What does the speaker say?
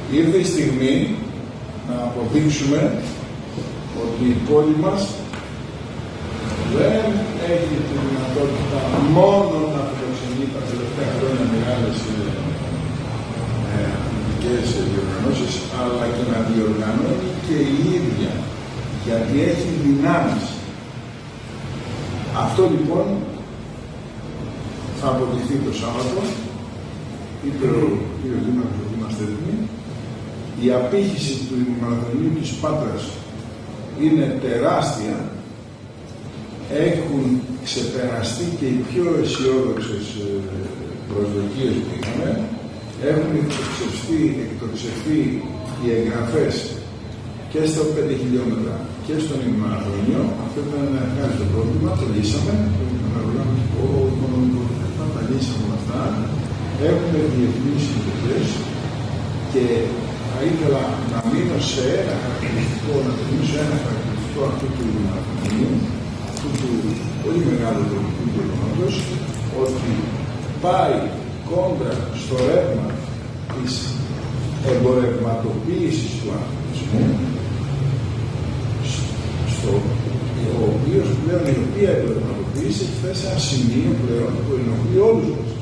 ήρθε η στιγμή να αποδείξουμε ότι η πόλη μας δεν έχει τη δυνατότητα μόνο να φιλοξενεί τα τελευταία χρόνια μεγάλες αθλητικές διοργανώσεις, αλλά και να διοργανώνει και η ίδια, γιατί έχει δυνάμεις. Αυτό λοιπόν θα αποδειχθεί το Σάββατο, είπε ο κ. Δήμαρχος ότι είμαστε έτοιμοι. Η απήχηση του ημιμαραθωνίου της Πάτρας είναι τεράστια. Έχουν ξεπεραστεί και οι πιο αισιόδοξες προσδοκίες που είχαμε. Έχουν εκτοξευθεί οι εγγραφές και στα 5 χιλιόμετρα και στον ημιμαραθώνιο. Αυτό ήταν ένα ευχάριστο πρόβλημα, το λύσαμε. Τα λύσαμε όλα αυτά. Έχουμε διεθνείς συμμετοχές και θα ήθελα να μείνω σε ένα χαρακτηριστικό, να τονίσω ένα χαρακτηριστικό αυτού του ημιμαραθωνίου, αυτού του πολύ μεγάλου πολιτικού γεγονότος, ότι πάει κόντρα στο ρεύμα της εμπορευματοποίησης του αθλητισμού, η οποία εμπορευματοποίηση έχει φτάσει σε ένα σημείο πλέον που ενοχλεί όλους μας.